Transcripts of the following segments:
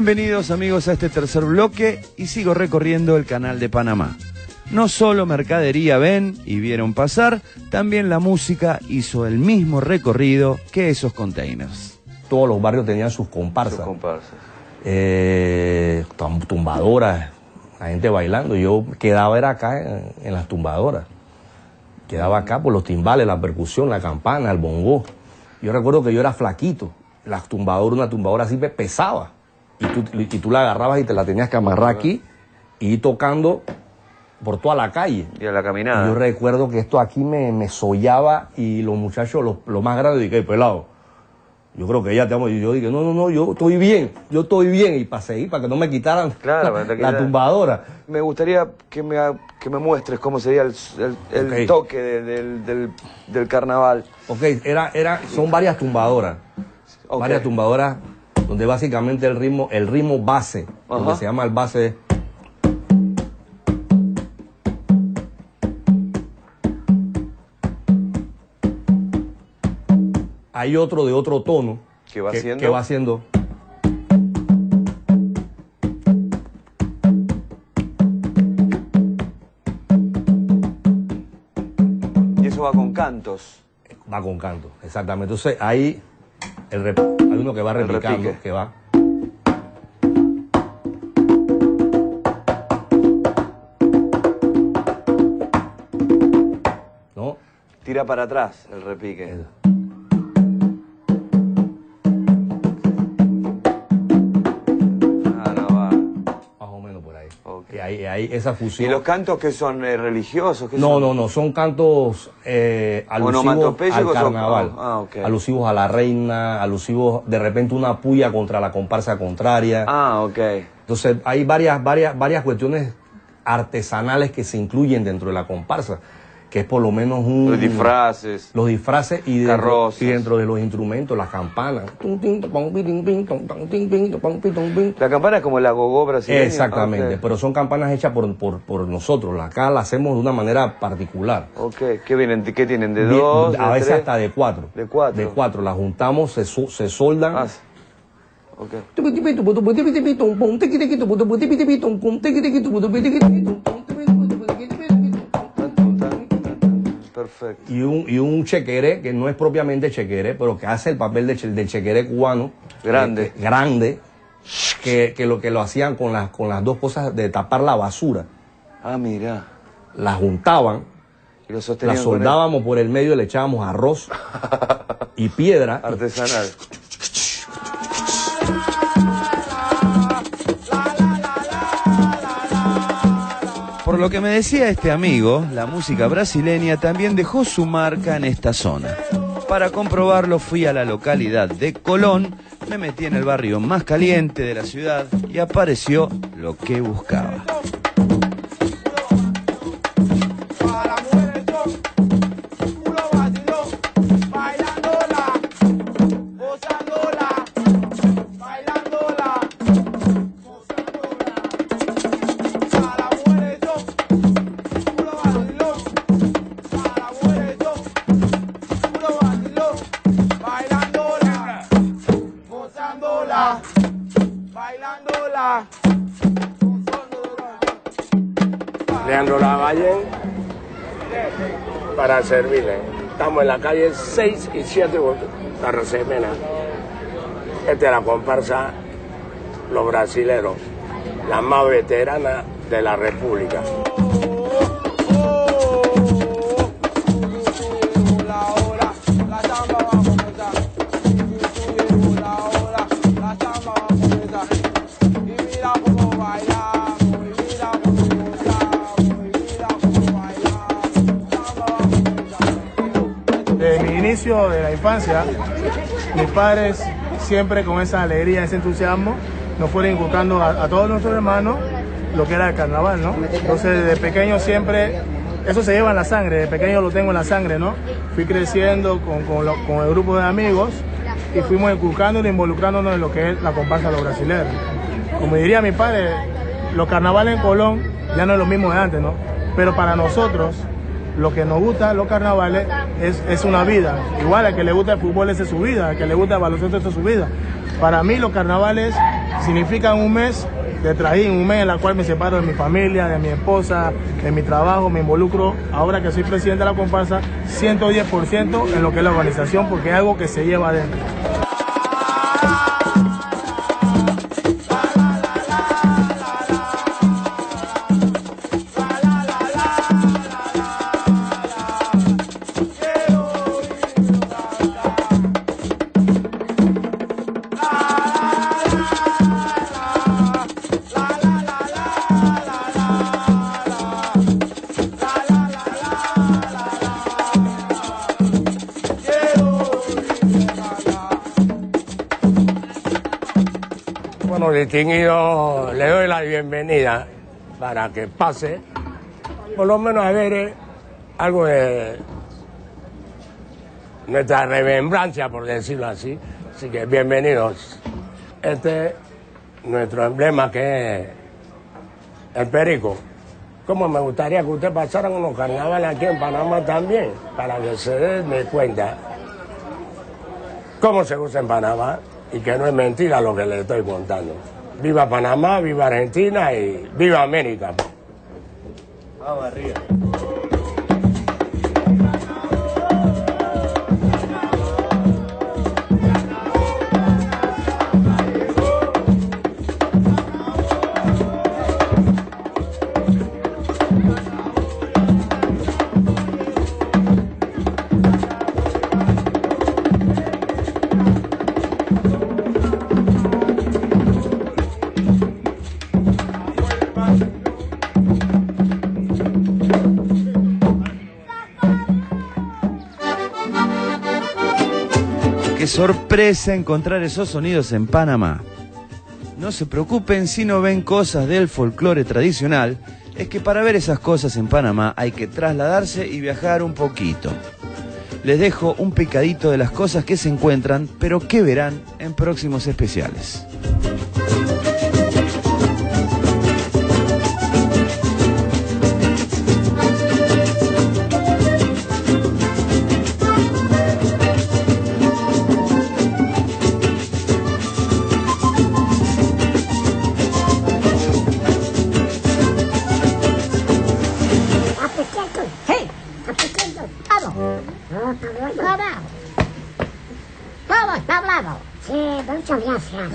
Bienvenidos amigos a este tercer bloque y sigo recorriendo el canal de Panamá. No solo mercadería ven y vieron pasar, también la música hizo el mismo recorrido que esos containers. Todos los barrios tenían sus comparsas. Tumbadoras, la gente bailando. Yo quedaba era acá en las tumbadoras. Quedaba acá por los timbales, la percusión, la campana, el bongo. Yo recuerdo que yo era flaquito. Las tumbadoras, una tumbadora así pesaba. Y tú la agarrabas y te la tenías que amarrar aquí y ir tocando por toda la calle. Y a la caminada. Y yo recuerdo que esto aquí me sollaba y los muchachos, los más grandes, dije, pelado, yo creo que ya te amo. Y yo dije, no, yo estoy bien. Y para seguir, para que no me quitaran la tumbadora. Me gustaría que me muestres cómo sería el toque del carnaval. Ok, son varias tumbadoras. Okay. Varias tumbadoras donde básicamente el ritmo base, donde se llama el base. Hay otro de otro tono que va haciendo. Y eso va con cantos. Va con cantos, exactamente. Entonces ahí hay uno que va replicando, que va. ¿No? Tira para atrás el repique. Hay esa fusión. ¿Y los cantos que son religiosos? No, son cantos alusivos al carnaval, okay. Alusivos a la reina, alusivos de repente una puya contra la comparsa contraria. Entonces hay varias cuestiones artesanales que se incluyen dentro de la comparsa, que es por lo menos los disfraces y dentro de los instrumentos, las campanas. La campana es como la gogó brasileña. Exactamente, pero son campanas hechas por nosotros. Acá las hacemos de una manera particular. ¿Qué tienen? ¿De dos? A veces hasta de 4. ¿De 4? De 4. Las juntamos, se soldan. Perfecto. Y un chequeré, que no es propiamente chequeré, pero que hace el papel del chequeré cubano. Grande. Que lo hacían con las dos cosas de tapar la basura. Mira. Las juntaban, y las soldábamos por el medio, le echábamos arroz y piedra. Artesanal. Por lo que me decía este amigo, la música brasileña también dejó su marca en esta zona. Para comprobarlo fui a la localidad de Colón, me metí en el barrio más caliente de la ciudad y apareció lo que buscaba. Leandro Lavallén para servirle. Estamos en la calle 6 y 7 la Rosemena. Esta es la comparsa Los Brasileros, la más veterana de la República. Desde mi inicio de la infancia, mis padres siempre con esa alegría, ese entusiasmo, nos fueron inculcando a todos nuestros hermanos lo que era el carnaval, ¿no? Entonces, desde pequeño siempre, eso se lleva en la sangre, de pequeño lo tengo en la sangre, ¿no? Fui creciendo con el grupo de amigos y fuimos inculcándolo, involucrándonos en lo que es la comparsa de los brasileros. Como diría mi padre, los carnavales en Colón ya no es lo mismo de antes, ¿no? Pero para nosotros, lo que nos gusta los carnavales es una vida. Igual al que le gusta el fútbol, esa es su vida, al que le gusta el baloncesto, esa es su vida. Para mí los carnavales significan un mes de trajín, un mes en el cual me separo de mi familia, de mi esposa, de mi trabajo, me involucro, ahora que soy presidente de la comparsa, 110% en lo que es la organización, porque es algo que se lleva adentro. Bueno, distinguido, le doy la bienvenida para que pase, por lo menos a ver algo de nuestra remembrancia, por decirlo así. Así que bienvenidos. Este es nuestro emblema, que es el perico. Como me gustaría que ustedes pasaran unos carnavales aquí en Panamá también, para que se den de cuenta cómo se usa en Panamá y que no es mentira lo que les estoy contando. Viva Panamá, viva Argentina y viva América. Vamos arriba. Qué sorpresa encontrar esos sonidos en Panamá. No se preocupen si no ven cosas del folclore tradicional, es que para ver esas cosas en Panamá hay que trasladarse y viajar un poquito. Les dejo un picadito de las cosas que se encuentran, pero que verán en próximos especiales. ¿Cómo está hablando? Sí, muchas gracias.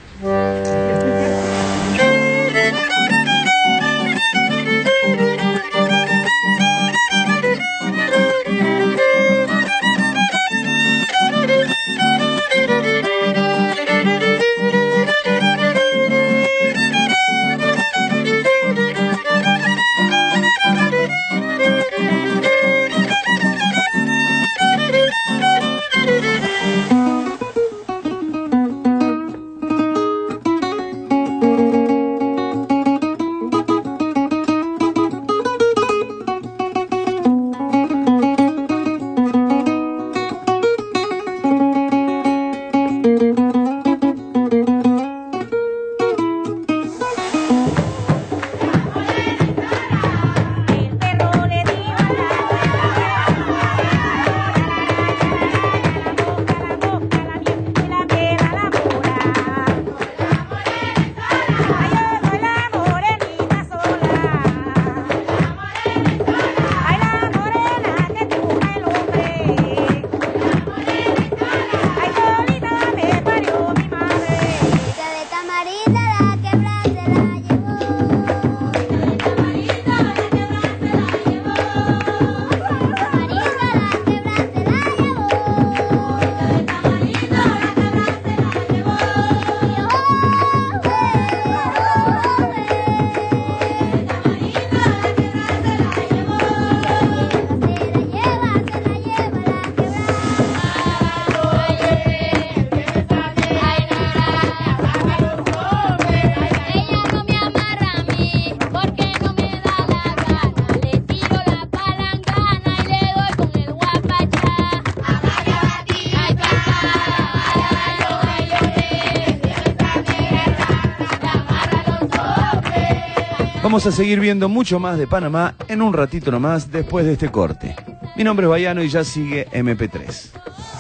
Vamos a seguir viendo mucho más de Panamá en un ratito nomás después de este corte. Mi nombre es Bayano y ya sigue MP3.